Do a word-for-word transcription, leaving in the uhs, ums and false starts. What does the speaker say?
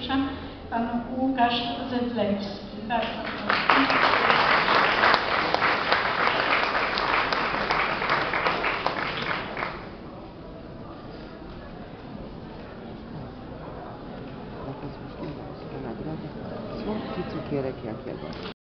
Zapraszam pan Łukasz Zydlewski. Bardzo proszę. Słodki cukierek Jakiego.